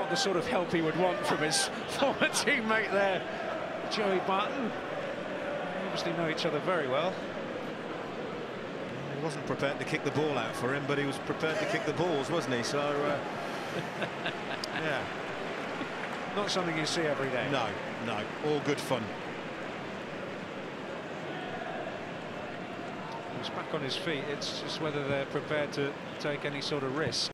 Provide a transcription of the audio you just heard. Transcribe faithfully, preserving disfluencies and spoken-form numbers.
not the sort of help he would want from his former teammate there, Joey Barton. They obviously know each other very well. He wasn't prepared to kick the ball out for him, but he was prepared to kick the balls, wasn't he? So, uh, yeah. Not something you see every day. No, no, all good fun. He's back on his feet. It's just whether they're prepared to take any sort of risk.